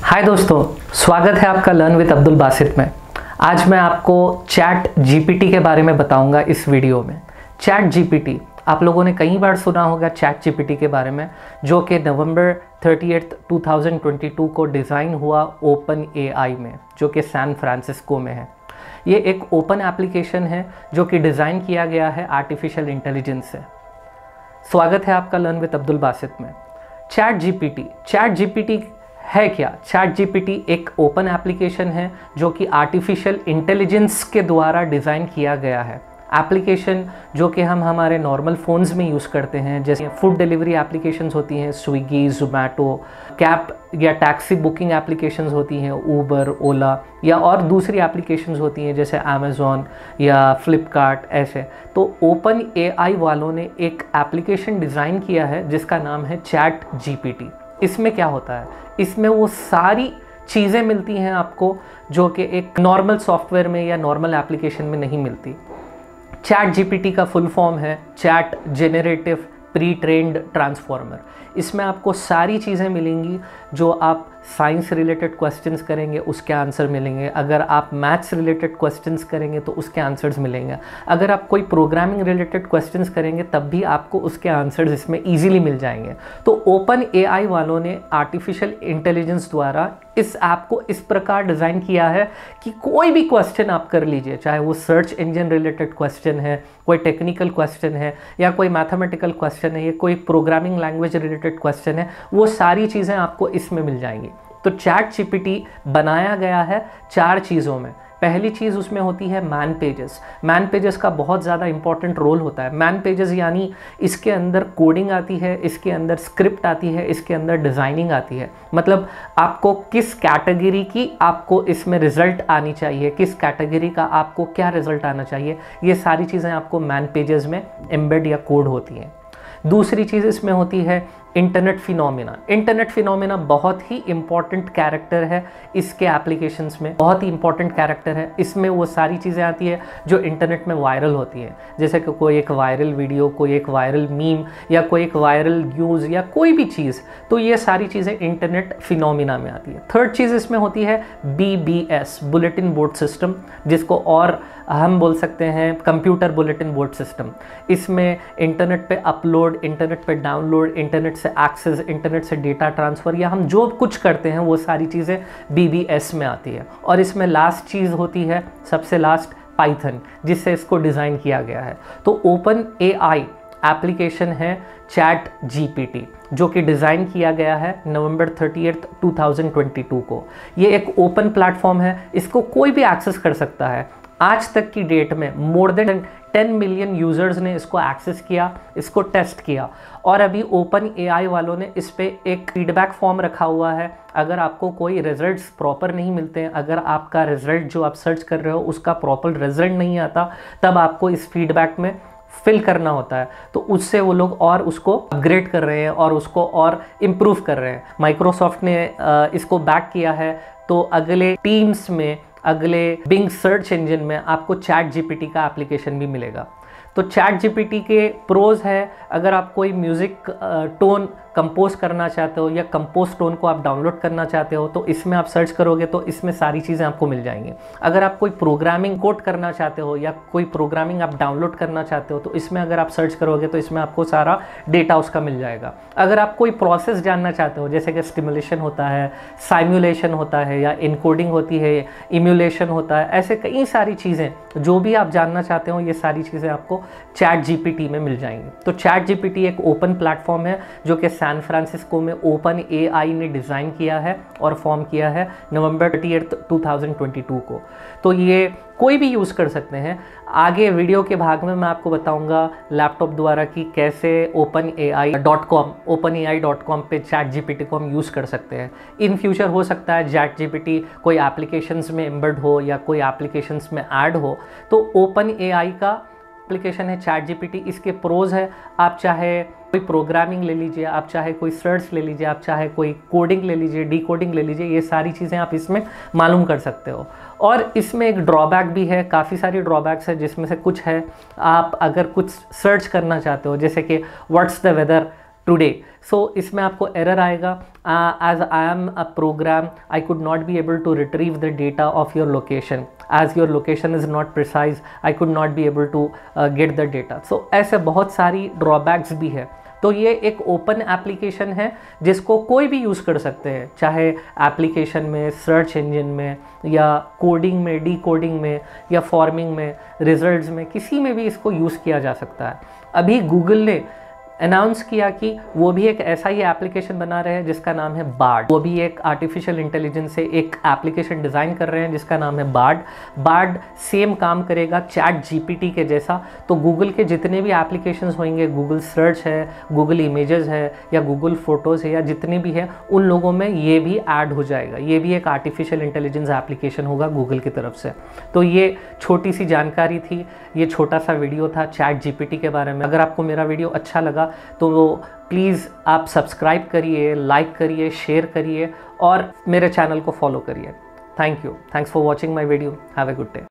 हाय दोस्तों, स्वागत है आपका लर्न विद अब्दुल बासित में। आज मैं आपको चैट जीपीटी के बारे में बताऊंगा इस वीडियो में। चैट जीपीटी आप लोगों ने कई बार सुना होगा चैट जीपीटी के बारे में, जो कि नवंबर 30, 2022 को डिज़ाइन हुआ ओपन एआई में, जो कि सैन फ्रांसिस्को में है। ये एक ओपन एप्लीकेशन है जो कि डिज़ाइन किया गया है आर्टिफिशियल इंटेलिजेंस से। स्वागत है आपका लर्न विद अब्दुल बासित में। चैट जीपीटी है क्या? चैट जीपीटी एक ओपन एप्लीकेशन है जो कि आर्टिफिशियल इंटेलिजेंस के द्वारा डिज़ाइन किया गया है। एप्लीकेशन जो कि हम हमारे नॉर्मल फ़ोन्स में यूज़ करते हैं, जैसे फूड डिलीवरी एप्लीकेशंस होती हैं स्विगी, जोमेटो, कैब या टैक्सी बुकिंग एप्लीकेशंस होती हैं ऊबर, ओला, या और दूसरी एप्लीकेशंस होती हैं जैसे अमेज़ॉन या फ्लिपकार्ट ऐसे। तो ओपन एआई वालों ने एक एप्लीकेशन डिज़ाइन किया है जिसका नाम है चैट जीपीटी। इसमें क्या होता है? इसमें वो सारी चीज़ें मिलती हैं आपको जो कि एक नॉर्मल सॉफ्टवेयर में या नॉर्मल एप्लीकेशन में नहीं मिलती। चैट जीपीटी का फुल फॉर्म है chat generative pre trained transformer. इसमें आपको सारी चीज़ें मिलेंगी जो आप साइंस रिलेटेड क्वेश्चंस करेंगे उसके आंसर मिलेंगे, अगर आप मैथ्स रिलेटेड क्वेश्चंस करेंगे तो उसके आंसर्स मिलेंगे, अगर आप कोई प्रोग्रामिंग रिलेटेड क्वेश्चंस करेंगे तब भी आपको उसके आंसर्स इसमें ईजिली मिल जाएंगे। तो ओपन एआई वालों ने आर्टिफिशियल इंटेलिजेंस द्वारा इस ऐप को इस प्रकार डिज़ाइन किया है कि कोई भी क्वेश्चन आप कर लीजिए, चाहे वो सर्च इंजन रिलेटेड क्वेश्चन है, कोई टेक्निकल क्वेश्चन है, या कोई मैथमेटिकल क्वेश्चन है, या कोई प्रोग्रामिंग लैंग्वेज रिलेटेड क्वेश्चन है, वो सारी चीज़ें आपको इसमें मिल जाएंगी। तो चैट जीपीटी बनाया गया है 4 चीज़ों में। पहली चीज़ उसमें होती है मैन पेजेस। मैन पेजेस का बहुत ज़्यादा इंपॉर्टेंट रोल होता है। मैन पेजेस यानी इसके अंदर कोडिंग आती है, इसके अंदर स्क्रिप्ट आती है, इसके अंदर डिज़ाइनिंग आती है। मतलब आपको किस कैटेगरी की आपको इसमें रिज़ल्ट आनी चाहिए, किस कैटेगरी का आपको क्या रिज़ल्ट आना चाहिए, ये सारी चीज़ें आपको मैन पेजेस में एम्बेड या कोड होती हैं। दूसरी चीज़ इसमें होती है इंटरनेट फिनोमेना। इंटरनेट फिनोमेना बहुत ही इंपॉर्टेंट कैरेक्टर है इसके एप्लीकेशंस में, बहुत ही इंपॉर्टेंट कैरेक्टर है। इसमें वो सारी चीज़ें आती है जो इंटरनेट में वायरल होती हैं, जैसे कि कोई एक वायरल वीडियो, कोई एक वायरल मीम, या कोई एक वायरल न्यूज़, या कोई भी चीज़। तो ये सारी चीज़ें इंटरनेट फिनोमेना में आती है। थर्ड चीज़ इसमें होती है BBS, बुलेटिन बोर्ड सिस्टम, जिसको और हम बोल सकते हैं कंप्यूटर बुलेटिन बोर्ड सिस्टम। इसमें इंटरनेट पे अपलोड, इंटरनेट पे डाउनलोड, इंटरनेट से एक्सेस, इंटरनेट से डेटा ट्रांसफ़र, या हम जो कुछ करते हैं वो सारी चीज़ें BBS में आती है। और इसमें लास्ट चीज़ होती है, सबसे लास्ट, पाइथन, जिससे इसको डिज़ाइन किया गया है। तो ओपन एआई एप्लीकेशन है चैट जीपीटी, जो कि डिज़ाइन किया गया है नवंबर 30, 2022 को। ये एक ओपन प्लेटफॉर्म है, इसको कोई भी एक्सेस कर सकता है। आज तक की डेट में मोर देन 10 मिलियन यूज़र्स ने इसको एक्सेस किया, इसको टेस्ट किया, और अभी ओपन एआई वालों ने इस पर एक फीडबैक फॉर्म रखा हुआ है। अगर आपको कोई रिजल्ट्स प्रॉपर नहीं मिलते हैं, अगर आपका रिजल्ट जो आप सर्च कर रहे हो उसका प्रॉपर रिजल्ट नहीं आता, तब आपको इस फीडबैक में फिल करना होता है। तो उससे वो लोग और उसको अपग्रेड कर रहे हैं और उसको और इम्प्रूव कर रहे हैं। माइक्रोसॉफ्ट ने इसको बैक किया है, तो अगले टीम्स में, अगले बिंग सर्च इंजन में आपको चैट जीपीटी का एप्लीकेशन भी मिलेगा। तो चैट जीपीटी के प्रोज है, अगर आप कोई म्यूज़िक टोन कंपोज करना चाहते हो या कंपोज टोन को आप डाउनलोड करना चाहते हो, तो इसमें आप सर्च करोगे तो इसमें सारी चीज़ें आपको मिल जाएंगी। अगर आप कोई प्रोग्रामिंग कोड करना चाहते हो या कोई प्रोग्रामिंग आप डाउनलोड करना चाहते हो, तो इसमें अगर आप सर्च करोगे तो इसमें आपको सारा डेटा उसका मिल जाएगा। अगर आप कोई प्रोसेस जानना चाहते हो, जैसे कि स्टिमुलेशन होता है, साइमुलेशन होता है, या इनकोडिंग होती है, इम्यूलेशन होता है, ऐसे कई सारी चीज़ें जो भी आप जानना चाहते हो, ये सारी चीज़ें आपको चैट जीपीटी में मिल जाएंगी। तो चैट जीपीटी एक ओपन प्लेटफॉर्म है जो कि सैन फ्रांसिस्को में ओपन एआई ने डिज़ाइन किया है और फॉर्म किया है नवंबर 30, 2022 को। तो ये कोई भी यूज़ कर सकते हैं। आगे वीडियो के भाग में मैं आपको बताऊंगा लैपटॉप द्वारा कि कैसे openai.com पे चैट जीपीटी को हम यूज़ कर सकते हैं। इन फ्यूचर हो सकता है चैट जीपीटी कोई एप्लीकेशंस में एम्बेड हो या कोई एप्लीकेशंस में ऐड हो, तो ओपन एआई का एप्लीकेशन है चैट जीपीटी। इसके प्रोज है, आप चाहे कोई प्रोग्रामिंग ले लीजिए, आप चाहे कोई सर्च ले लीजिए, आप चाहे कोई कोडिंग ले लीजिए, डीकोडिंग ले लीजिए, ये सारी चीज़ें आप इसमें मालूम कर सकते हो। और इसमें एक ड्रॉबैक भी है, काफ़ी सारी ड्रॉबैक्स है, जिसमें से कुछ है, आप अगर कुछ सर्च करना चाहते हो, जैसे कि what's the weather today. So इसमें आपको एरर आएगा, as I am a program I could not be able to retrieve the data of your location, as your location is not precise, I could not be able to get the data. So ऐसे बहुत सारी drawbacks भी है। तो ये एक open application है जिसको कोई भी यूज़ कर सकते हैं, चाहे एप्लीकेशन में, सर्च इंजन में, या कोडिंग में, डी कोडिंग में, या फॉर्मिंग में, रिजल्ट्स में, किसी में भी इसको यूज़ किया जा सकता है। अभी गूगल ने अनाउंस किया कि वो भी एक ऐसा ही एप्लीकेशन बना रहे हैं जिसका नाम है बार्ड। वो भी एक आर्टिफिशियल इंटेलिजेंस से एक एप्लीकेशन डिज़ाइन कर रहे हैं जिसका नाम है बार्ड। बार्ड सेम काम करेगा चैट जीपीटी के जैसा। तो गूगल के जितने भी एप्लीकेशंस होंगे, गूगल सर्च है, गूगल इमेजेस है, या गूगल फोटोज़ है, या जितने भी हैं, उन लोगों में ये भी ऐड हो जाएगा। ये भी एक आर्टिफिशियल इंटेलिजेंस एप्लीकेशन होगा गूगल की तरफ से। तो ये छोटी सी जानकारी थी, ये छोटा सा वीडियो था चैट जीपीटी के बारे में। अगर आपको मेरा वीडियो अच्छा लगा तो प्लीज़ आप सब्सक्राइब करिए, लाइक करिए, शेयर करिए और मेरे चैनल को फॉलो करिए। Thank you. Thanks for watching my video. Have a good day.